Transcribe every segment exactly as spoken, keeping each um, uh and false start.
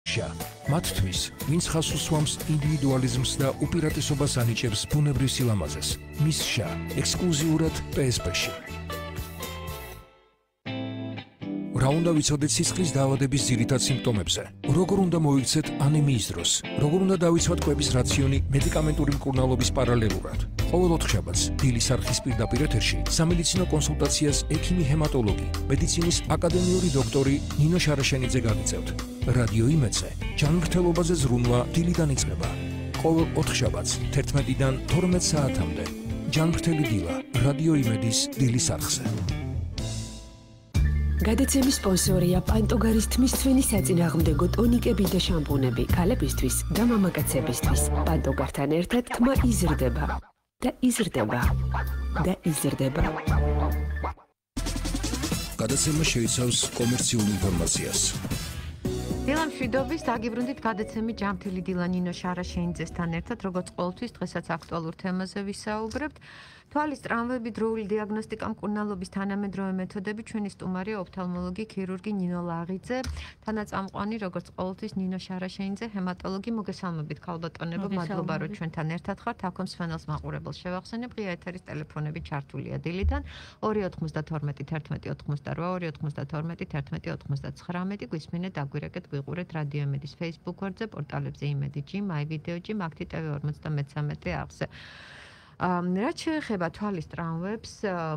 მათთვის, ვინც ხას უსვამს ინდივიდუალიზმს და უპირატესობას ანიჭებს ბუნებრივ სილამაზეს. მისშა, ექსკლუზიურად პე ეს პე-ში. რა უნდა ვიცოდეთ სისხლის დაავადების ძირითად სიმპტომებზე? როგორ უნდა მოიქცეთ ანემიის დროს? როგორ უნდა დავიცვათ კვების რაციონი მედიკამენტური მკურნალობის პარალელურად? ყოველ ოთხშაბათს დილის არხის პირდაპირ ეთერში სამედიცინო კონსულტაციას ექიმი ჰემატოლოგი, მედიცინის აკადემიური დოქტორი ნინო შარაშენიძე გაგიწევთ. რადიო იმედზე ჯანმრთელობაზე ზრუნვა დილიდან იწყება. ყოველ ოთხშაბათს თერთმეტიდან თორმეტ საათამდე. ჯანმრთელი დილა რადიო იმედის დილის არხზე. გადაცემის სპონსორია პანტოგარის თმისცვენი საწინააღმდეგო ტონიკები და შამპუნები ქალებისთვის და მამაკაცებისთვის. პანტოგართან ერთად თმა იზრდება და იზრდება და იზრდება. გადაცემა შეიცავს კომერციულ ინფორმაციას. დილამშვიდობის დაგიბრუნდით გადაცემით ჯანმრთელი დილა ნინო შარაშენიძესთან ერთად, როგორც ყოველთვის დღესაც აქტუალურ თემაზე ვისაუბრებთ. თვალის ტრამვები, დროული დიაგნოსტიკა, მკურნალობის თანამედროვე მეთოდები, ჩვენი სტუმარია ოფთალმოლოგი, ქირურგი ნინო ლაღიძე, თანაწამყვანი, როგორც ყოველთვის ნინო შარაშენიძე, ჰემატოლოგი. მოგესალმებით ქალბატონებო, მადლობა რომ ჩვენთან ერთად ხართ. აქ მსმენელს მაყურებელს შევახსენებ, ღია ეთერის ტელეფონები ჩართულია დილიდან ორი ოთხმოცდათორმეტი თერთმეტი ოთხმოცდარვა, ორი ოთხმოცდათორმეტი თერთმეტი ოთხმოცდაცხრამეტი. გვისმინეთ, დაგვირეკეთ, გვიყურეთ რადიო იმედის Facebook გვერდზე, პორტალებზე იმედი ჯი, მაი ვიდეო ჯი, მაგთი ტევ ორმოცდამეცამეტე არხზე. რაც შეეხება თვალის ტრამვებს,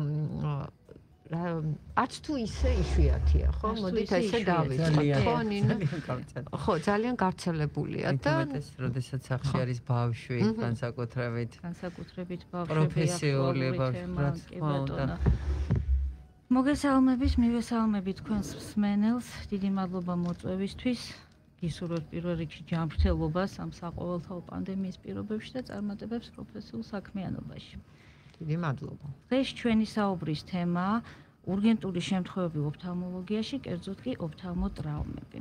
არც თუ ისე იშვიათია, ხო? მოდით ესე დავიწყოთ, ხო, ნინო? ხო, ძალიან გავრცელებულია და მეტეს, როდესაც სახში არის ბავშვი, განსაკუთრებით, განსაკუთრებით ბავშვები, პროფესიული ბავშვი, მოგესალმებით, მივესალმებით თქვენს მსმენელს, დიდი მადლობა მოწვევისთვის. გისურვებთ პირველ რიგში ჯანმრთელობას ამ საყოველთაო პანდემიის პირობებში და წარმატებებს პროფესიულ საქმიანობაში. დიდი მადლობა. დღეს ჩვენი საუბრის თემაა ურგენტული შემთხვევები ოფთალმოლოგიაში, კერძოდ კი ოფთალმოტრაუმები.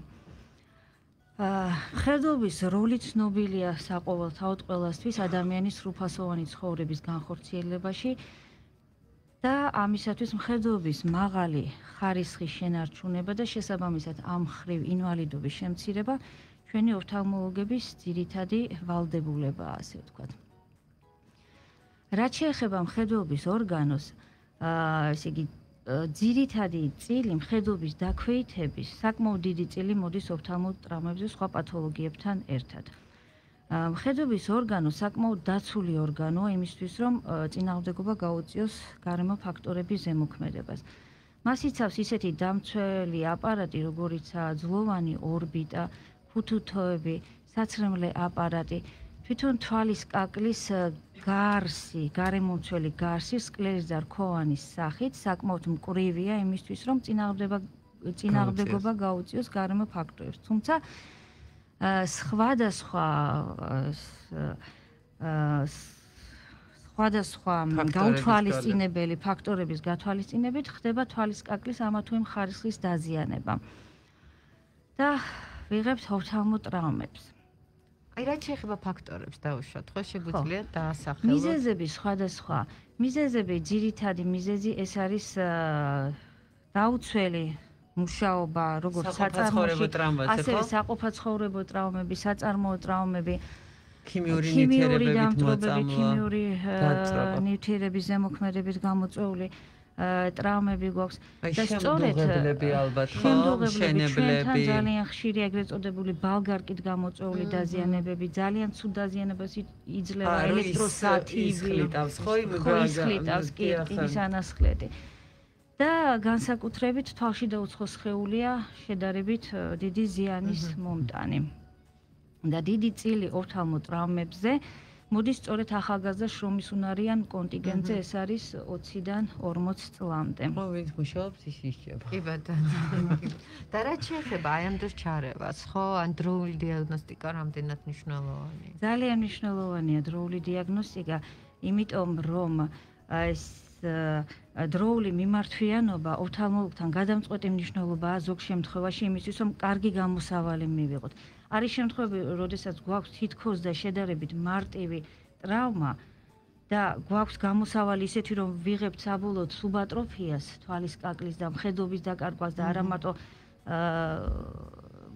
მხედრობის როლი ცნობილია საყოველთაოდ ყველასთვის ადამიანის სრულფასოვანი ცხოვრების განხორციელებაში და ამისათვის მხედრობის მაღალი ხარისხის შენარჩუნება და შესაბამისად ამ მხრივ ინვალიდობის შემცირება ჩვენი ოფთალმოლოგების ძირითადი ვალდებულებაა, ასე ვთქვათ. რაც შეეხება მხედრობის ორგანოს, ესე იგი ძირითადი წილი მხედრობის დაქვეითების საკმაოდ დიდი წილი მოდის ოფთალმოტრაუმებზე სხვა პათოლოგიებთან ერთად. მხედრობის ორგანო საკმაოდ დაცული ორგანოა იმისთვის, რომ წინააღმდეგობა გაუწიოს გარემო ფაქტორების ზემოქმედებას. მას იცავს ისეთი დამცველი აპარატი, როგორიცაა ძვლოვანი ორბიტა, ფუთუთოები, საცრემლე აპარატი, თვითონ თვალის კაკლის გარსი, გარემომცველი გარსი სკლერიზა რქოვანის სახით საკმაოდ მკვრივია იმისთვის, რომ წინააღმდეგობა გაუწიოს გარემო ფაქტორებს. თუმცა სხვადასხვა სხვადასხვა გაუთვალისწინებელი ფაქტორების გათვალისწინებით ხდება თვალის კაკლის ამა თუ იმ ხარისხის დაზიანება და ვიღებთ ოფთალმოტრაუმებს. აი, რაც შეეხება ფაქტორებს დავუშვათ, ხო, შეგვიძლია დაასახელოთ. მიზეზები სხვადასხვა. მიზეზები, ძირითადი მიზეზი ეს არის დაუცველი მუშაობა, როგორც საწარმოში, ასევე საყოფაცხოვრებო ტრაუმები, საწარმოო ტრაუმები, ქიმიური ნივთიერებებით, ქიმიური ნივთიერების ზემოქმედებით გამოწვეული ტრაუმები გვაქვს. და სწორედ შემდოღებლები, ძალიან ხშირი ეგრეთ წოდებული ბალგარკით გამოწვეული დაზიანებები, ძალიან ცუდ დაზიანებას იძლევა ელექტროსათივი, იხლიტავს, ხო, იხლიტავს კირკინის ანასხლეტი. და განსაკუთრებით თვალში დაუცხო სხეულია შედარებით დიდი ზიანის მომტანი. და დიდი წილი ოფთალმოტრაუმებზე მოდის სწორედ ახალგაზრდა შრომისუნარიან კონტინგენტზე, ეს არის ოციდან ორმოც წლამდე. ხო, ვინც მუშაობს, ის ისჭება. კი ბატონო. და რაც შეეხება აი ამ დროს ჩარევას, ხო, ან დროული დიაგნოსტიკა რამდენად მნიშვნელოვანია? ძალიან მნიშვნელოვანია დროული დიაგნოსტიკა, იმიტომ რომ ეს დროული მიმართვიანობა ოფთალმოლოგთან გადამწყვეტი მნიშვნელობაა ზოგ შემთხვევაში იმისთვის, რომ კარგი გამოსავალი მივიღოთ. არის შემთხვევები, როდესაც გვაქვს თითქოს და შედარებით მარტივი ტრავმა და გვაქვს გამოსავალი ისეთი, რომ ვიღებთ საბოლოოდ სუბატროფიას, თვალის კაკლის და მხედრობის დაკარგვას და არა მარტო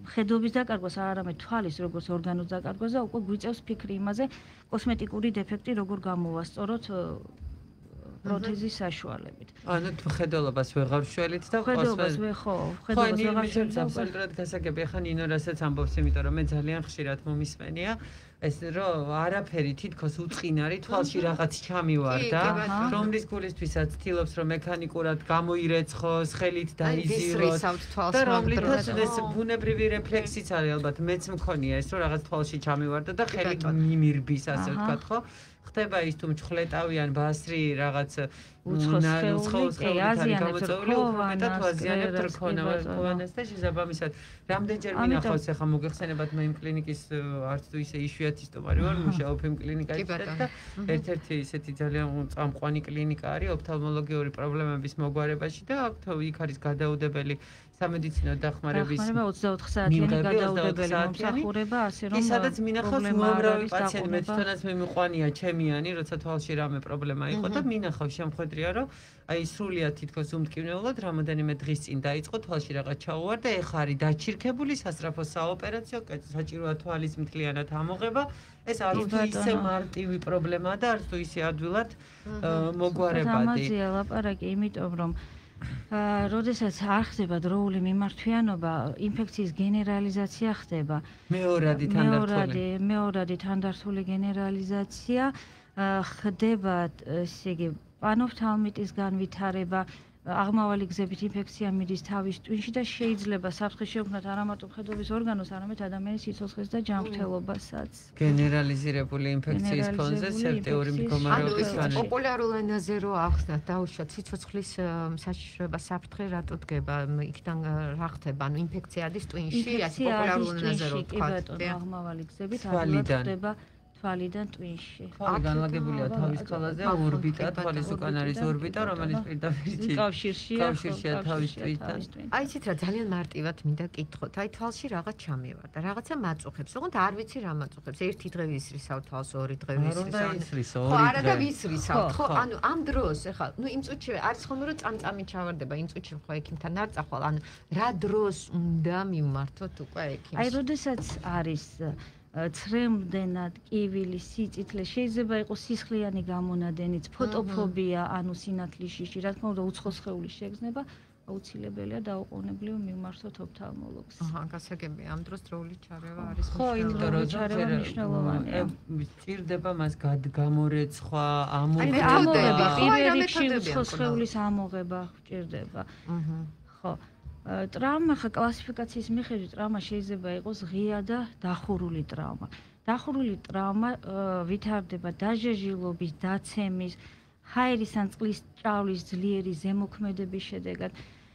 მხედობის დაკარგვას, არამედ თვალის როგორც ორგანოს დაკარგვას და უკვე გვიწევს ფიქრი იმაზე, კოსმეტიკური დეფექტი როგორ გამოვასწოროთ პროთეზის საშუალებით. ანუ მხედველობას ვეღარ შველით და მხედველობას ვე ხო, მხედველობას ვეღარ შველით. ხო, აბსოლუტურად გასაგები. ახლა ნინო რასაც ამბობს, იმიტომ რომ მე ძალიან ხშირად მომისმენია ეს რომ არაფერი თითქოს უწყინარი თვალში რაღაც ჩამივარდა, რომლის გულისთვისაც ცდილობს რომ მექანიკურად გამოირეცხოს, ხელით დაიზიაროს და რომლითაც ეს ბუნებრივი რეფლექსიც არის ალბათ მეც მქონია ეს რომ რაღაც თვალში ჩამივარდა და ხელი მიმირბის ასე ვთქვათ, ხო? ხდება ის თუ მჩხლეტავიან ბასრი რაღაც უცხოური გამოწვეული უფრო ვაზიანებთ რქონას და შესაბამისად რამდენჯერ მინახავს ახლა მოგეხსენებათ მე იმ კლინიკის არც თუ ისე იშვიათი სტუმარი ვარ მუშაობ იმ კლინიკაში და ერთ-ერთი ისეთი ძალიან წამყვანი კლინიკა არის ოფთალმოლოგიური პრობლემების მოგვარებაში და აქ არის გადაუდებელი სამედიცინო დახმარების ოცდაოთხ საათიანი გადაუდებელი მომსახურება ასე რომ სადაც მინახავს უამრავი პაციენტი მე თვითონაც მე მიყვანია ჩემიანი როცა თვალში რამე პრობლემა იყო და მინახავს შემხედრია რომ აი სრულიად თითქოს უმტკივნეულად რამოდენიმე დღის წინ დაიწყო თვალში რაღაც ჩაუვარდა ეხა არის დაჩირქებული სასწრაფო საოპერაციო საჭიროა თვალის მთლიანად ამოღება ეს არ თუ ისე მარტივი პრობლემაა და არ თუ ისე ადვილად მოგვარებადი ამაზეა ლაპარაკი იმიტომ რომ როდესაც არ ხდება დროული მიმართვიანობა, ინფექციის გენერალიზაცია ხდება. მეორადი თანდართული. მეორადი თანდართული გენერალიზაცია ხდება, ესე იგი, პანოფთალმიტის განვითარება, აღმავალი გზებით ინფექცია მიდის თავის ტვინში და შეიძლება საფრთხე შეუქმნათ არა მარტო მხედობის ორგანოს, არამედ ადამიანის სიცოცხლეს და ჯანმრთელობასაც. გენერალიზირებული ინფექციის ფონზე სეპტიური მდგომარეობის განვითარება. პოპულარულ ენაზე რო ახსნათ, დაუშვათ სიცოცხლის საშიშროება საფრთხე რატო დგება, იქიდან რა ხდება, ანუ ინფექცია არის ტვინში, ასე პოპულარულ ენაზე რო ვთქვათ. აღმავალი გზებით ადვილად ხდება თვალიდან ტვინში. თვალი განლაგებულია თავის ყველაზე ორბიტა, თვალის უკან არის ორბიტა, რომელიც პირდაპირ კავშირშია, კავშირშია თავის ტვინთან. აი იცით რა, ძალიან მარტივად მინდა კითხოთ. აი თვალში რაღაც ჩამივარდა, რაღაცა მაწუხებს, ოღონდ არ ვიცი რა მაწუხებს. ერთი დღე ვისრისავ თვალს, ორი დღე ვისრისავ. ხო, არა და ვისრისავ. ხო, ანუ ამ დროს ახლა, ნუ იმ წუთში არის ხომ რომ წამწამი ჩავარდება, იმ წუთში ხო ექიმთან არ წახვალ, ანუ რა დროს უნდა მივმართოთ უკვე ექიმს. აი, როდესაც არის ცრემლდენად კივილი სიწითლე შეიძლება იყოს სისხლიანი გამონადენიც ფოტოფობია ანუ სინათლის შიში რა თქმა უნდა უცხო სხეულის შეგრძნება აუცილებელია დაუყოვნებლივ მივმართოთ ოფთალმოლოგს. აჰა, გასაგებია ამ დროს დროული ჩარევა არის ხო, იმიტომ რომ ჩარევა მნიშვნელოვანია. სჭირდება მას გამორეცხვა, ამოღება. აი, ამოღება, პირველ რიგში უცხო სხეულის ამოღება სჭირდება. აჰა. ხო. ტრავმა ხა კლასიფიკაციის მიხედვით ტრავმა შეიძლება იყოს ღია და დახურული ტრავმა. დახურული ტრავმა ვითარდება დაჟეჟილობის, დაცემის, ჰაერის ან წყლის ჭავლის ძლიერი ზემოქმედების შედეგად,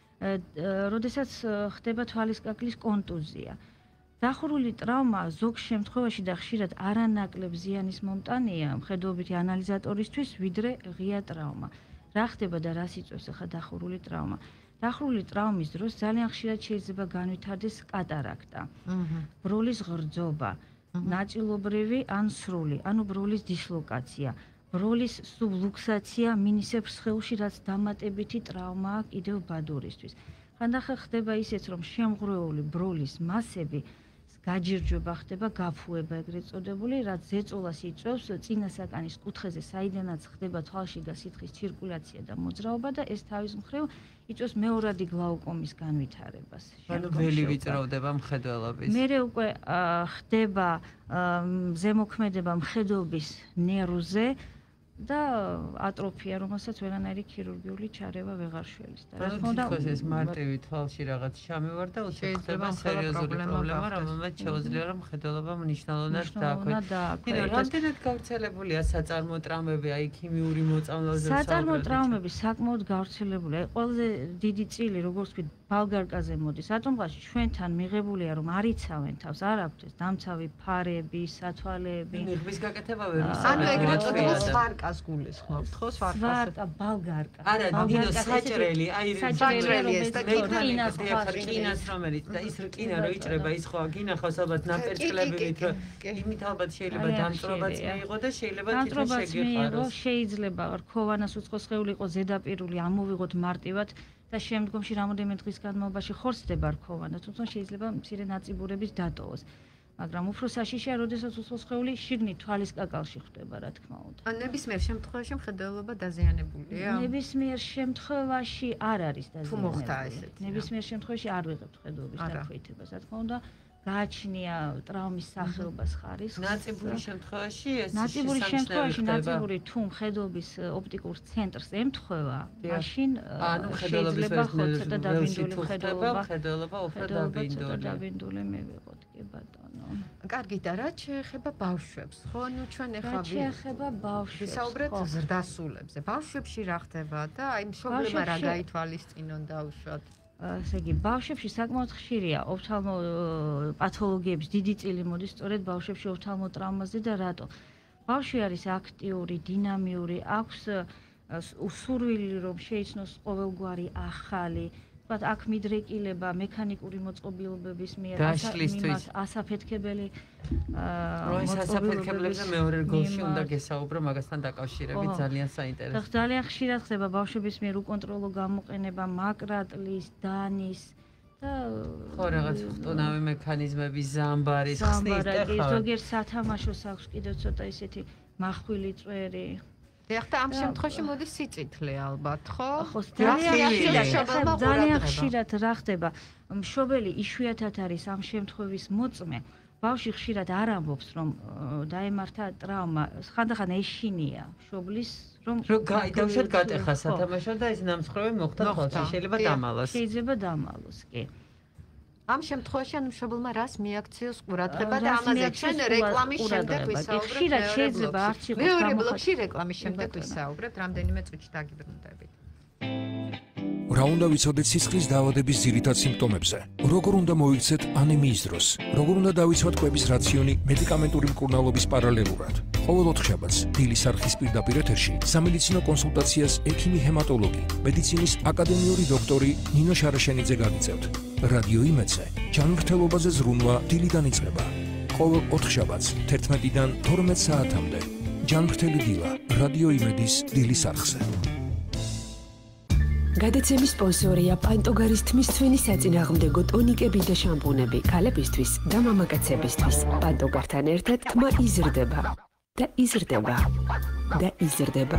როდესაც ხდება თვალის კაკლის კონტუზია. დახურული ტრავმა ზოგ შემთხვევაში და ხშირად არანაკლებ ზიანის მომტანია მხედველობითი ანალიზატორისთვის, ვიდრე ღია ტრავმა. რა ხდება და რას იწვევს ახლა დახურული ტრავმა? დახურული ტრავმის დროს ძალიან ხშირად შეიძლება განვითარდეს კატარაქტა, ბროლის ღრძობა, ნაწილობრივი ან სრული, ანუ ბროლის დისლოკაცია, ბროლის სუბლუქსაცია მინისებრ სხეულში, რაც დამატებითი ტრავმაა კიდევ ბადურისთვის. ხანდახან ხდება ისეც, რომ შემღვრეული ბროლის მასები გაჯირჯვება ხდება, გაფუება ეგრეთ წოდებული, რაც ზეწოლას იწვევს წინასაკანის კუთხეზე, საიდანაც ხდება თვალშიგა სითხის ცირკულაცია და მოძრაობა და ეს თავის მხრივ იწვევს მეორადი გლაუკომის განვითარებას. ანუ ველი ვიწროვდება მხედველობის. მერე უკვე ხდება ზემოქმედება მხედველობის ნერვზე და ატროფია, რომელსაც ვერანაირი ქირურგიული ჩარევა ვეღარ შველის. და რა თქმა უნდა, ეს მარტივი თვალში რაღაც ჩამივარდა, უცებ სერიოზული პრობლემა, რომელმაც შეუძლია რომ მხედველობა მნიშვნელოვნად დააქვეყნოს. რამდენად გავრცელებულია საწარმო ტრამვები, აი ქიმიური მოწამლაზე საუბრობთ? საწარმო ტრამვები საკმაოდ გავრცელებულია. აი ყველაზე დიდი წილი, როგორც ვთქვით, ბალგარკაზე მოდის. ატომღაში ჩვენთან მიღებულია რომ არიცავენ თავს, არ აქვთ ეს დამცავი ფარები, სათვალეები. ნიღბის გაკეთება ვერ ისე. ანუ ეგრეთ წოდებულ სვარკას გულისხმობთ, ხო, სვარკას? სვარკა, ბალგარკა. არა, დინო საჭრელი, აი საჭრელი ეს და კინას კინას რომელიც და ის რკინა რო იჭრება, ის ხო გინახავს ალბათ ნაპერწკლებით, რომ იმით ალბათ შეიძლება დამწრობაც მიიღო და შეიძლება თვითონ შეგეყაროს. შეიძლება რქოვანას უცხო სხეული იყოს ზედაპირული, ამოვიღოთ მარტივად და შემდგომში რამოდენიმე დღის განმავლობაში ხორცდება რქოვანა, თუმცა შეიძლება მცირე ნაწიბურების დატოვოს. მაგრამ უფრო საშიშია, როდესაც უცხო სხეული შიგნით თვალის კაკალში ხვდება, რა თქმა უნდა. ან ნებისმიერ შემთხვევაში მხედველობა დაზიანებულია? ნებისმიერ შემთხვევაში არ არის დაზიანებული. თუ მოხდა ესეთი. ნებისმიერ შემთხვევაში არ ვიღებთ ხედვების დაქვეითებას, რა თქმა უნდა. გააჩნია ტრავმის სახეობას ხარისხს. ნაწიბური შემთხვევაში ეს ნაწიბური შემთხვევაში ნაწიბური თუ მხედვების ოპტიკურ ცენტრს ემთხვევა, მაშინ შეიძლება ხო ცოტა დაბინდული მხედველობა, მხედველობა უფრო დაბინდული. დაბინდული მივიღოთ, კი ბატონო. კარგი და რა შეეხება ბავშვებს, ხო? ნუ ჩვენ ახლა რა შეეხება ბავშვებს? ვისაუბრეთ ზრდასრულებზე. ბავშვებში რა ხდება და აი მშობლებმა რა გაითვალისწინონ დაუშვათ? ასე იგი, ბავშვებში საკმაოდ ხშირია ოფთალმოპათოლოგიების დიდი წილი მოდის სწორედ ბავშვებში ოფთალმოტრამვაზე და რატო? ბავშვი არის აქტიური, დინამიური, აქვს სურვილი რომ შეიცნოს ყოველგვარი ახალი, თქვათ აქ მიდრეკილება მექანიკური მოწყობილობების მიერ ასაფეთქებელი მოწყობილობებზე მეორე რგოლში უნდა გესაუბრო მაგასთან დაკავშირებით ძალიან საინტერესო. ძალიან ხშირად ხდება ბავშვების მიერ უკონტროლო გამოყენება მაკრატლის, დანის და ხო რაღაც ხტუნავი მექანიზმების ზამბარის ხსნის და ხო ზოგიერთ სათამაშოს აქვს კიდევ ცოტა ისეთი მახვილი წვერი. ეხლა ამ შემთხვევაში მოდის სიწითლე ალბათ, ხო? ხო, ძალიან ხშირად რა ხდება? მშობელი იშვიათად არის ამ შემთხვევის მოწმე. ბავშვი ხშირად არ ამბობს, რომ დაემართა ტრავმა, ხანდახან ეშინია მშობლის, რომ გაიდავშოთ გატეხა სათამაშო და ეს ნამსხვრევი მოხდა თვალში, შეიძლება დამალოს. შეიძლება დამალოს, კი. ამ შემთხვევაში ან მშობელმა რას მიაქციოს ყურადღება და ამაზე ჩვენ რეკლამის შემდეგ ვისაუბრებთ. ხშირად შეიძლება არც იყოს მეორე ბლოკში რეკლამის შემდეგ ვისაუბრებთ, რამდენიმე წუთში დაგიბრუნდებით. რა უნდა ვიცოდეთ სისხლის დაავადების ძირითად სიმპტომებზე? როგორ უნდა მოიქცეთ ანემიის დროს? როგორ უნდა დავიცვათ კვების რაციონი მედიკამენტური მკურნალობის პარალელურად? ყოველ ოთხშაბათს დილის არხის პირდაპირ ეთერში სამედიცინო კონსულტაციას ექიმი ჰემატოლოგი, მედიცინის აკადემიური დოქტორი ნინო შარაშენიძე გაგიწევთ. Radio Imedi ჯანმრთელობაზე ზრუნვა დილიდან იწყება. ყოველ ოთხშაბათს თერთმეტიდან თორმეტ საათამდე. ჯანმრთელი დილა Radio Imedis დილის არხზე. გადაცემის სპონსორია პანტოგარის თმის ცვენი საწინააღმდეგო ტონიკები და შამპუნები ქალებისთვის და მამაკაცებისთვის. პანტოგართან ერთად თმა იზრდება და იზრდება და იზრდება.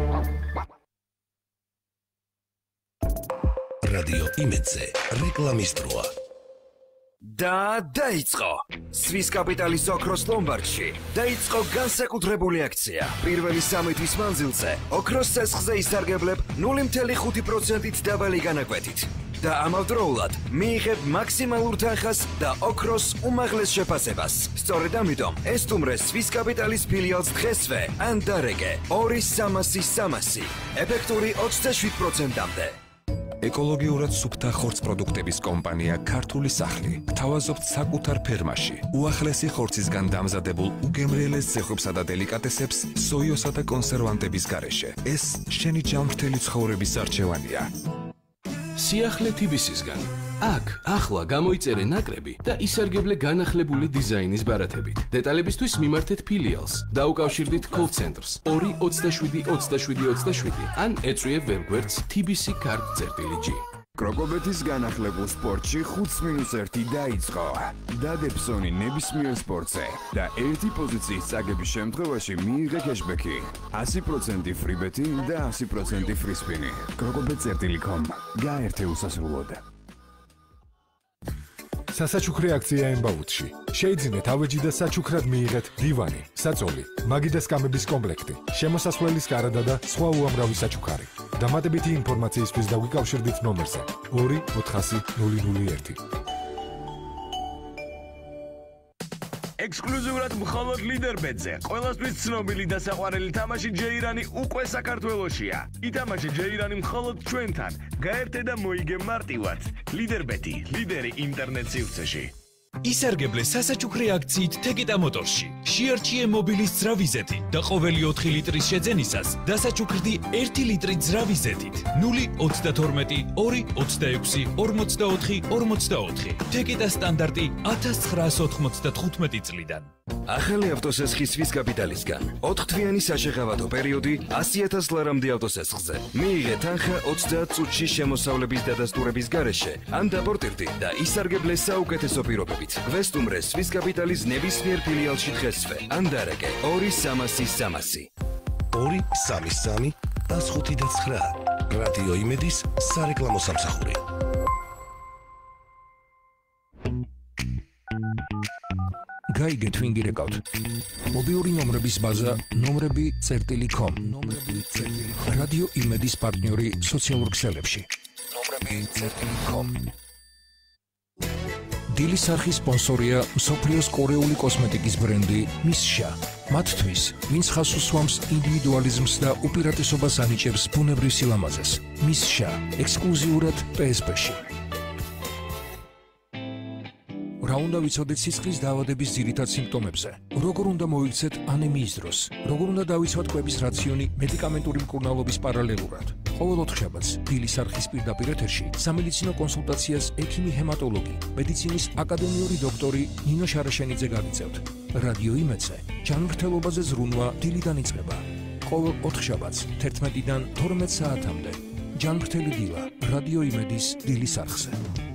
Radio Imedi რეკლამის დროა. და დაიწყო. სვის კაპიტალის ოქროს ლომბარდში დაიწყო განსაკუთრებული აქცია. პირველი სამი თვის მანძილზე ოქროს ცეცხლზე ისარგებლებ ნული ფاصლე ხუთი პროცენტით დაბალი განაკვეთით. და ამავდროულად მიიღებ მაქსიმალურ თანხას და ოქროს უმაღლეს შეფასებას. სწორედ ამიტომ ესტუმრე სვის კაპიტალის ფილიალს დღესვე ან დარეგე ორი სამასი სამასი ეფექტური ოცდაშვიდ პროცენტამდე. ეკოლოგიურად სუფთა ხორც პროდუქტების კომპანია ქართული სახლი გთავაზობთ საკუთარ ფერმაში უახლესი ხორცისგან დამზადებულ უგემრიელეს ძეხვებსა და დელიკატესებს სოიოსა და კონსერვანტების გარეშე. ეს შენი ჯანმრთელი ცხოვრების არჩევანია. სიახლე თბილისისგან. აქ ახლა გამოიწერე ნაკრები და ისარგებლე განახლებული დიზაინის ბარათებით. დეტალებისთვის მიმართეთ ფილიალს. დაუკავშირდით call centers ორი ოცდაშვიდი ოცდაშვიდი ოცდაშვიდი ან ეწვიე ვებგვერდს თბილისი card წერტილი ჯი. კროკობეთის განახლებულ სპორტში ხუთს მინუს ერთი დაიწყო. დადებსონი ნებისმიერ სპორტზე და ერთი პოზიციის წაგების შემთხვევაში მიიღე კეშბექი. ასი პროცენტი ფრიბეტი და ასი პროცენტი ფრისპინი. კროკობეთ წერტილი კომ. გაერთე უსასრულოდ. სასაჩუქრე აქცია ემბაუთში. შეიძინეთ ავეჯი და საჩუქრად მიიღეთ დივანი, საწოლი, მაგი და სკამების კომპლექტი, შემოსასვლელის კარადა და სხვა უამრავი საჩუქარი. დამატებითი ინფორმაციისთვის დაგვიკავშირდით ნომერზე ორი ოთხასი ნული ნული ერთი. ექსკლუზიურად მხოლოდ ლიდერბეტზე. ყველასთვის ცნობილი და საყვარელი თამაში ჯეირანი უკვე საქართველოშია. ითამაშე ჯეირანი მხოლოდ ჩვენთან. გაერთე და მოიგე მარტივად. ლიდერბეტი, ლიდერი ინტერნეტ სივრცეში. ისარგებლე სასაჩუქრე აქციით თეკეტა მოტორში. შეარჩიე მობილის ძრავიზეთი და ყოველი ოთხი ლიტრის შეძენისას დასაჩუქრდი ერთი ლიტრი ძრავიზეთით. ნული ოცდათორმეტი ორი ოცდაექვსი ორმოცდაოთხი ორმოცდაოთხი. თეკიტა სტანდარტი ათას ცხრაას ოთხმოცდათხუთმეტი წლიდან. ახალი ავტოსესხის სვის კაპიტალისგან ოთხთვიანი საშეღავათო პერიოდი ასი ათას ლარამდე ავტოსესხზე. მიიღე თანხა ოცდაათ წუთში შემოსავლების დადასტურების გარეშე ან დაპორტირდი და ისარგებლე საუკეთესო პირობებით. გვესტუმრე სვის კაპიტალის ნებისმიერ ფილიალში დღესვე ან დარეკე ორი სამასი სამასი. ორი სამი სამი ას ხუთი და ცხრა. რადიო იმედის სარეკლამო სამსახური. გაიგეთ ვინ გირეკავთ. მობილური ნომრების ბაზა ნომრები წერტილი კომ. ნომრები წერტილი კომ. რადიო იმედის პარტნიორი სოციალურ ქსელებში. ნომრები წერტილი კომ. დილის არხის სპონსორია მსოფლიოს კორეული კოსმეტიკის ბრენდი მისშა. მათთვის, ვინც ხაზს უსვამს ინდივიდუალიზმს და უპირატესობას ანიჭებს ბუნებრივ სილამაზეს. მისშა ექსკლუზიურად პე ეს პე-ში. რა უნდა ვიცოდეთ სისხლის დაავადების ძირითად სიმპტომებზე? როგორ უნდა მოიქცეთ ანემიის დროს? როგორ უნდა დავიცვათ კვების რაციონი მედიკამენტური მკურნალობის პარალელურად? ყოველ ოთხშაბათს დილის არხის პირდაპირ ეთერში სამედიცინო კონსულტაციას ექიმი ჰემატოლოგი, მედიცინის აკადემიური დოქტორი ნინო შარაშენიძე გაგიწევთ. რადიო იმედზე ჯანმრთელობაზე ზრუნვა დილიდან იწყება. ყოველ ოთხშაბათს თერთმეტიდან თორმეტ საათამდე. ჯანმრთელი დილა რადიო იმედის დილის არხზე.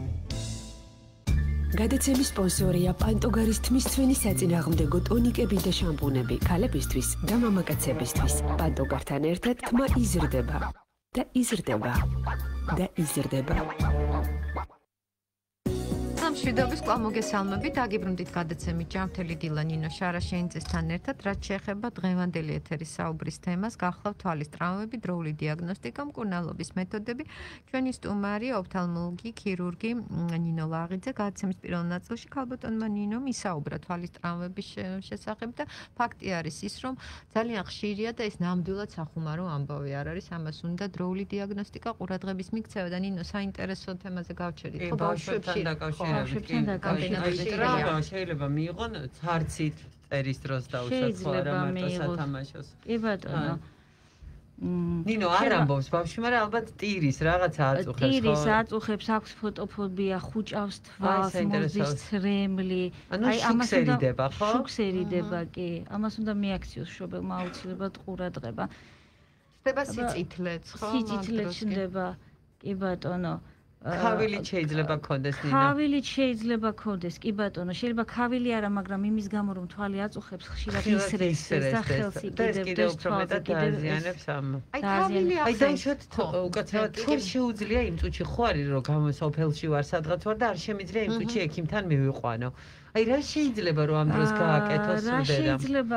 გადაცემის სპონსორია პანტოგარის თმის ცვენი საწინააღმდეგო ტონიკები და შამპუნები ქალებისთვის და მამაკაცებისთვის. პანტოგართან ერთად თმა იზრდება და იზრდება და იზრდება. სამშვიდობის კვლავ მოგესალმებით, დაგიბრუნდით გადაცემით ჯანმრთელი დილა ნინო შარაშენიძესთან ერთად, რაც შეეხება დღევანდელი ეთერის საუბრის თემას, გახლავთ თვალის ტრამვები, დროული დიაგნოსტიკა, მკურნალობის მეთოდები. ჩვენი სტუმარი ოფთალმოლოგი, ქირურგი ნინო ლაღიძე. გადაცემის პირველ ნაწილში ქალბატონმა ნინომ ისაუბრა თვალის ტრამვების შესახებ და ფაქტი არის ის, რომ ძალიან ხშირია და ეს ნამდვილად სახუმარო ამბავი არ არის, ამას უნდა დროული დიაგნოსტიკა, ყურადღების მიქცევა და ნინო საინტერესო თემაზე გავჩერდით. ხო, ბავშვებთან დაკავშირებით. შეიძლება მიიღონ ცარცით წერის დროს დაუშვათ ხო არა მარტო სათამაშოს. კი ბატონო. ნინო არ ამბობს ბავშვი, მაგრამ ალბათ ტირის რაღაცა აწუხებს ხო? ტირის აწუხებს, აქვს ფოტოფობია, ხუჭავს თვალს, მოძის ცრემლი. აი ამას უნდა ერიდება ხო? შუქს ერიდება კი. ამას უნდა მიაქციოს მშობელმა აუცილებლად ყურადღება. ხდება სიწითლეც ხო? სიწითლე ჩნდება. კი ბატონო. ქავილი შეიძლება გქონდეს ნინო. ქავილი შეიძლება გქონდეს, კი ბატონო, შეიძლება ქავილი არა, მაგრამ იმის გამო რომ თვალი აწუხებს ხშირად ისრეს და ხელს იკიდებს თვალს აზიანებს ამ. აი ქავილი აი დაუშვათ უკაცრავად თუ შეუძლია იმ წუთში ხო არის რომ გამოსოფელში ვარ სადღაც ვარ და არ შემიძლია იმ წუთში ექიმთან მივიყვანო. აი რა შეიძლება რომ ამ დროს გააკეთოს უდედა? რა შეიძლება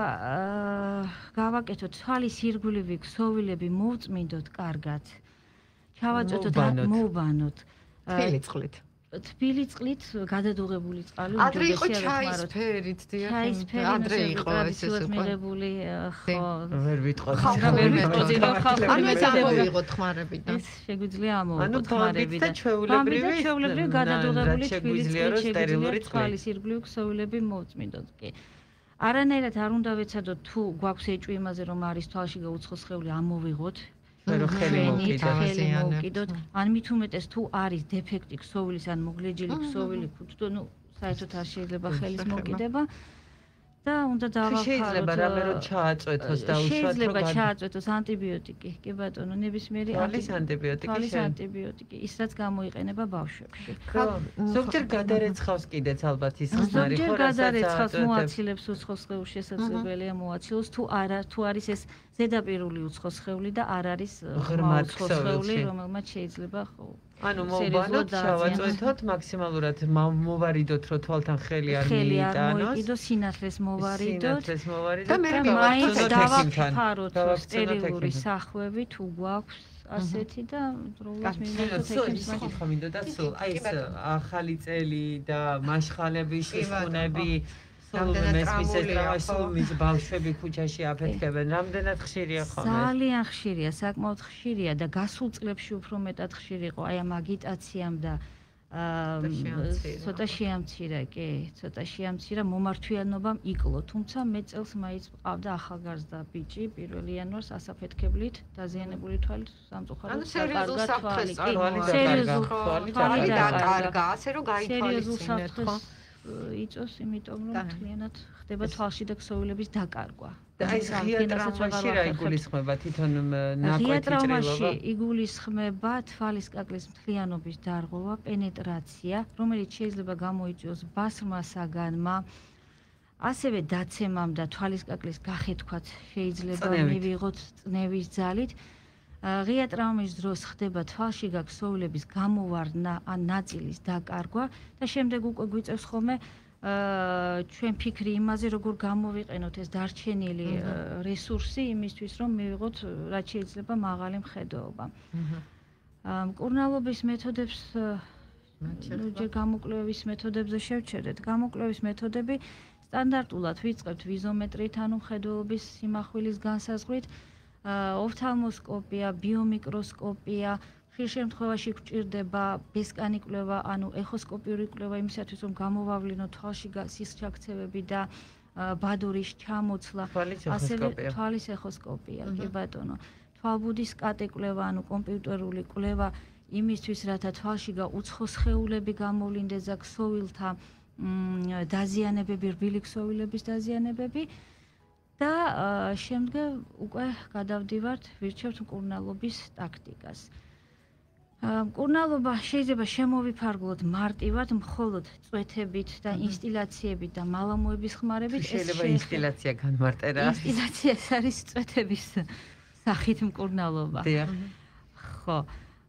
გავაკეთოთ? თვალის ირგვლივი ქსოვილები მოვწმინდოთ კარგად. ჩავაწვეთოთ მოვბანოთ. თბილი წყლით. თბილი წყლით გადადუღებული წყალი ადრე იყო ჩაისფერით დიახ. ადრე იყო ეს ეს მიღებული ხო ვერ ვიტყოდი. ვერ ვიტყოდი რომ ხალხი მეთოდებიღოთ ხმარებიდან. ეს შეგვიძლია ამოვიღოთ ხმარებიდან. ჩვეულებრივი ჩვეულებრივი გადადუღებული თბილი წყლით შეგვიძლია თვალის ირგვლივ ქსოვილები მოვწმინდოთ კი. არანაირად არ უნდა ვეცადოთ თუ გვაქვს ეჭვი იმაზე რომ არის თვალში გაუცხო სხეული ამოვიღოთ. რომ ხელი მოვკიდოთ, ან მით უმეტეს თუ არის დეფექტი ქსოვილის ან მოგლეჯილი ქსოვილი ქუთუთო, ნუ საერთოდ არ შეიძლება ხელის მოკიდება და უნდა დავახაროთ. შეიძლება რამე რომ ჩააწვეთოს და უშუალოდ შეიძლება ჩააწვეთოს ანტიბიოტიკი, კი ბატონო, ნებისმიერი თვალის ანტიბიოტიკი, თვალის ანტიბიოტიკი, ის რაც გამოიყენება ბავშვებში. ზოგჯერ გადარეცხავს კიდეც ალბათ ის ხმარი ხო, ზოგჯერ გადარეცხავს მოაცილებს უცხო სხეულს, შესაძლებელია მოაცილოს, თუ არა, თუ არის ეს ზედაპირული უცხო სხეული და არ არის ღრმა უცხო სხეული, რომელმაც შეიძლება ხო ანუ მოვბანოთ, ჩავაწვეთოთ მაქსიმალურად მოვარიდოთ, რომ თვალთან ხელი არ მიიტანოს. ხელი არ მოიკიდოს, სინათლეს მოვარიდოთ სინათლეს მოვარიდოთ და მაინც დავაფაროთ სტერილური სახვევი თუ გვაქვს ასეთი და დროულად მივიღოთ ექიმს მაგით მინდოდა სულ აი ეს ახალი წელი და მაშხალების შეხუნები რამდენად მისესწრაფოს ბავშვები ქუჩაში აფეთქებენ, რამდენად ხშირია ხოლმე? ძალიან ხშირია, საკმაოდ ხშირია და გასულ წლებში უფრო მეტად ხშირი იყო აი ამ აგიტაციამ და ცოტა შეამცირა, კი, ცოტა შეამცირა მომართვიანობამ იკლო, თუმცა მე წელს მაინც მყავდა ახალგაზრდა ბიჭი პირველ იანვარს ასაფეთქებლით დაზიანებული თვალით სამწუხაროდ დაკარგა თვალი, სერიოზული თვალი დაკარგა, ასე რომ გაითვალისწინეთ, ხო? იწოს, იმიტომ რომ მთლიანად ხდება თვალში და ქსოვილების დაკარგვა. და ეს ღია ტრამვაში რა იგულისხმება თვითონ ნაკვეთი ღია ტრამვაში იგულისხმება თვალის კაკლის მთლიანობის დარღვევა, პენეტრაცია, რომელიც შეიძლება გამოიწვიოს ბასრმასაგანმა, ასევე დაცემამ და თვალის კაკლის გახეთქვაც შეიძლება მივიღოთ წნევის ძალით. ღია ტრამვის დროს ხდება თვალში გაქსოვილების გამოვარდნა ან ნაწილის დაკარგვა და შემდეგ უკვე გვიწევს ხოლმე ჩვენ ფიქრი იმაზე, როგორ გამოვიყენოთ ეს დარჩენილი რესურსი იმისთვის, რომ მივიღოთ რაც შეიძლება მაღალი მხედველობა. მკურნალობის მეთოდებს ჯერ გამოკვლევის მეთოდებზე შევჩერდეთ. გამოკვლევის მეთოდები სტანდარტულად ვიწყებთ ვიზომეტრით, ანუ მხედველობის სიმახვილის განსაზღვრით, ოფთალმოსკოპია, ბიომიკროსკოპია, ხშირ შემთხვევაში გვჭირდება ბესკანი კვლევა, ანუ ეხოსკოპიური კვლევა იმისათვის, რომ გამოვავლინოთ თვალში სისჩაქცევები და ბადურის ჩამოცლა, ასევე თვალის ეხოსკოპია, კი ბატონო. თვალბუდის კატე კვლევა, ანუ კომპიუტერული კვლევა იმისთვის, რათა თვალში უცხო სხეულები გამოვლინდეს და ქსოვილთა დაზიანებები, რბილი ქსოვილების დაზიანებები. და შემდეგ უკვე გადავდივართ, ვირჩევთ მკურნალობის ტაქტიკას. მკურნალობა შეიძლება შემოვიფარგლოთ მარტივად, მხოლოდ წვეთებით და ინსტილაციებით და მალამოების ხმარებით. შეიძლება ინსტილაცია განმარტერა. ინსტილაცია არის წვეთების სახით მკურნალობა. ხო.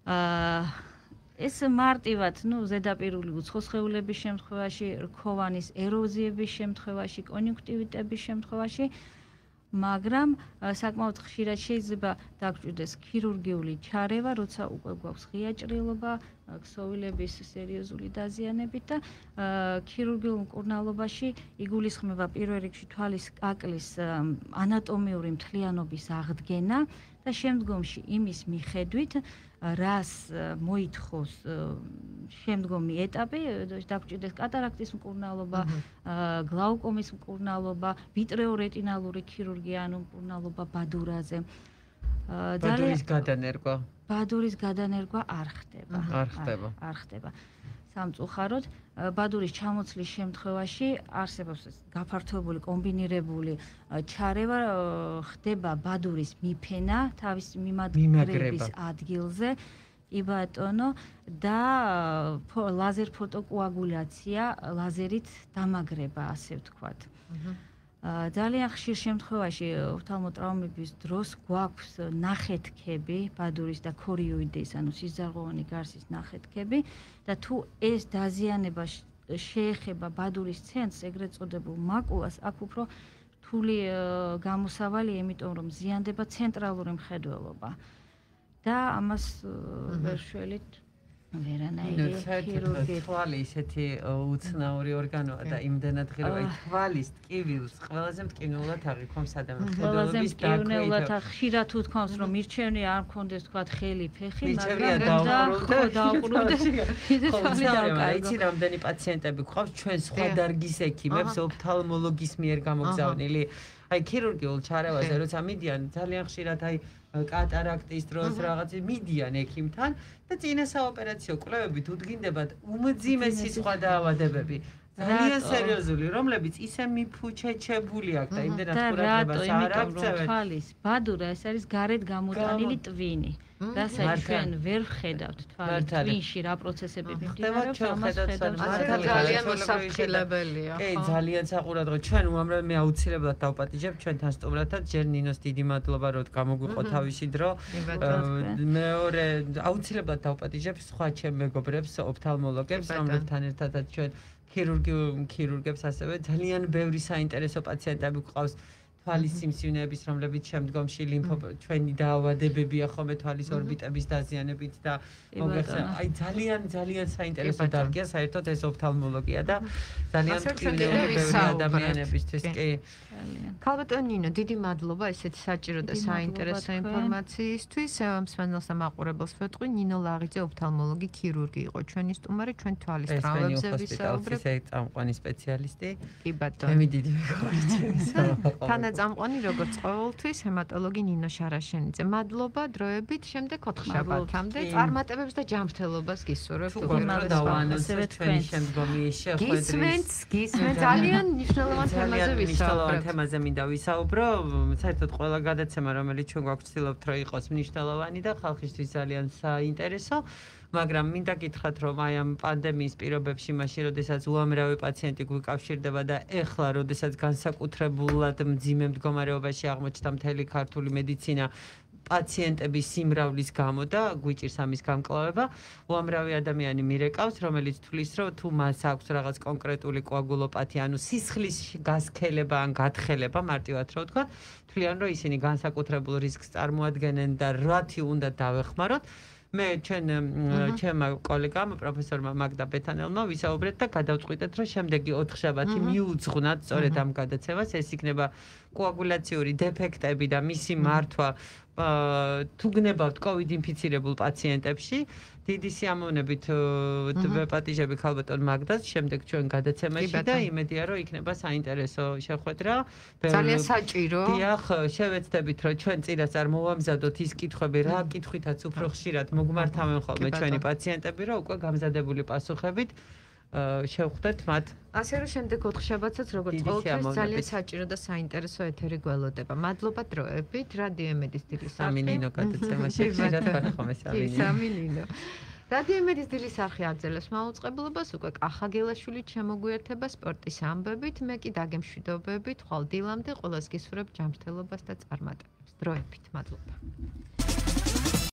ეს მარტივად, ну, ზედაპირული უცხო სხეულების შემთხვევაში, რქოვანის ეროზიების შემთხვევაში, კონjunktивიტების შემთხვევაში, მაგრამ საკმაოდ ხშირად შეიძლება დაგჭირდეს ქირურგიული ჩარევა, როცა უკვე გვაქვს ღია ჭრილობა, ქსოვილების სერიოზული დაზიანებით და ქირურგიულ მკურნალობაში იგულისხმება პირველ რიგში თვალის კაკლის ანატომიური მთლიანობის აღდგენა და შემდგომში იმის მიხედვით რას მოითხოვს შემდგომი ეტაპი, დაგჭირდეს კატარაქტის მკურნალობა, გლაუკომის მკურნალობა, ვიტრეორეტინალური ქირურგია, ანუ მკურნალობა ბადურაზე. ბადურის გადანერგვა. ბადურის გადანერგვა არ ხდება. არ ხდება. არ ხდება. სამწუხაროდ, ბადურის ჩამოცლის შემთხვევაში არსებობს გაფართოებული კომბინირებული ჩარევა, ხდება ბადურის მიფენა თავის მიმაგრების ადგილზე, კი ბატონო, და ლაზერ ფოტოკოაგულაცია, ლაზერით დამაგრება, ასე ვთქვათ. ძალიან ხშირ შემთხვევაში ოფთალმოტრაუმების დროს გვაქვს ნახეთქები, ბადურის და ქორიოიდის, ანუ სიზარღვოვანი გარსის ნახეთქები და თუ ეს დაზიანება შეეხება ბადურის ცენტრს, ეგრეთ წოდებულ მაკულას, აქ უფრო რთული გამოსავალია, იმიტომ რომ ზიანდება ცენტრალური მხედველობა და ამას ვერ შველით ვერანაირი ქირურგი. თვალი ისეთი უცნაური ორგანოა და იმდენად ღირებაა, თვალის ტკივილს ყველაზე მტკივნეულად აღიქვამს ადამიანს. ყველაზე მტკივნეულად ხშირად თუ თქვავს, რომ მირჩევნი არ მქონდეს თქვათ ხელი, ფეხი, მაგრამ დაუყრუნდა. იცი რამდენი პაციენტები გვყავს ჩვენ სხვა დარგის ექიმებს, ოფთალმოლოგის მიერ გამოგზავნილი. აი ქირურგიულ ჩარევაზე როცა მიდიან ძალიან ხშირად აი კატარაქტის დროს რაღაც მიდიან ექიმთან და წინა საოპერაციო კვლევებით უდგინდებათ უმძიმესი სხვა დაავადებები. ძალიან სერიოზული, რომლებიც ისე მიფუჩეჩებული აქვს და იმდენად ყურადღებას არ აქცევენ. თვალის ბადურა ეს არის გარეთ გამოტანილი ტვინი. რასაც ჩვენ ვერ ვხედავთ თვალის ტვინში რა პროცესები მიმდინარეობს, ამას ხედავთ. ძალიან მოსაფრთხილებელია. კი, ძალიან საყურადღებო. ჩვენ უამრავ მე აუცილებლად დავპატიჟებ ჩვენთან სტუმრათაც, ჯერ ნინოს დიდი მადლობა, რომ გამოგვიყო თავისი დრო. მეორე აუცილებლად დავპატიჟებ სხვა ჩემ მეგობრებს, ოფთალმოლოგებს, რომლებთან ერთადაც ჩვენ ქირურგი ქირურგებს ასევე ძალიან ბევრი საინტერესო პაციენტები გვყავს თვალის სიმსივნეების, რომლებიც შემდგომში ლიმფო ჩვენი დაავადებებია ხოლმე თვალის ორბიტების დაზიანებით და მოგეხსნა. აი ძალიან ძალიან საინტერესო დარგია საერთოდ ეს ოფთალმოლოგია და ძალიან ტკბილეული ადამიანებისთვის კი. ქალბატონ ნინო, დიდი მადლობა ესეთი საჭირო და საინტერესო ინფორმაციისთვის. მსმენელს და მაყურებელს ვეთყვი, ნინო ლაღიძე ოფთალმოლოგი ქირურგი იყო ჩვენი სტუმარი, ჩვენ თვალის ტრამვებზე ვისაუბრებთ. ეს წამყვანი სპეციალისტი. კი ბატონო. მე დიდი მეგობრია. თანაწამყვანი როგორც ყოველთვის ჰემატოლოგი ნინო შარაშენიძე. მადლობა დროებით, შემდეგ ოთხშაბათამდე წარმატებებს და ჯანმრთელობას გისურვებთ. თუ გონდა დავანონსებთ ჩვენი შემდგომი შეხვედრის. გისმენთ, გისმენთ ძალიან მნიშვნელოვან თემაზე ვისაუბრებთ. თემაზე მინდა ვისაუბრო, საერთოდ ყველა გადაცემა, რომელიც ჩვენ გვაქვს, ვცდილობთ, რომ იყოს მნიშვნელოვანი და ხალხისთვის ძალიან საინტერესო. მაგრამ მინდა გითხრათ, რომ აი ამ პანდემიის პირობებში, მაშინ, როდესაც უამრავი პაციენტი გვიკავშირდება და ეხლა, როდესაც განსაკუთრებულად მძიმე მდგომარეობაში აღმოჩნდა მთელი ქართული მედიცინა პაციენტების სიმრავლის გამო და გვიჭირს ამის გამკლავება, უამრავი ადამიანი მირეკავს, რომელიც თვლის, რომ თუ მას აქვს რაღაც კონკრეტული კოაგულოპათია, ანუ სისხლის გასქელება ან გათხელება, მარტივად რო ვთქვა, თვლიან, რომ ისინი განსაკუთრებულ რისკს წარმოადგენენ და რათი უნდა დავეხმაროთ. მე ჩვენ ჩემმა კოლეგამ პროფესორმა მაგდა ბეთანელმა ვისაუბრეთ და გადავწყვიტეთ, რომ შემდეგი ოთხშაბათი მიუძღვნათ სწორედ ამ გადაცემას. ეს იქნება კოაგულაციური დეფექტები და მისი მართვა თუ გნებავთ კოვიდ ინფიცირებულ პაციენტებში. დიდი სიამოვნებით ვეპატიჟები ქალბატონ მაგდას შემდეგ ჩვენ გადაცემაში და იმედია, რომ იქნება საინტერესო შეხვედრა. ძალიან საჭირო. დიახ, შევეცდებით, რომ ჩვენ წინასწარ მოვამზადოთ ის კითხვები, რა კითხვითაც უფრო ხშირად მოგმართავენ ხოლმე ჩვენი პაციენტები, რომ უკვე გამზადებული პასუხებით შევხვდეთ მათ. ასე რომ შემდეგ ოთხშაბათსაც როგორც ყოველთვის ძალიან საჭირო და საინტერესო ეთერი გველოდება. მადლობა დროებით, რადიო იმედის დილის სამი ნინო გადაცემაში ხშირად ვარ ხოლმე სამი ნინო. რადიო იმედის დილის არხი აძლევს მაუწყებლობას, უკვე კახაგელაშვილი შემოგვიერთება სპორტის ამბებით, მე კი დაგემშვიდობებით, ხვალ დილამდე ყველას გისურვებ ჯანმრთელობას და წარმატებებს. დროებით, მადლობა.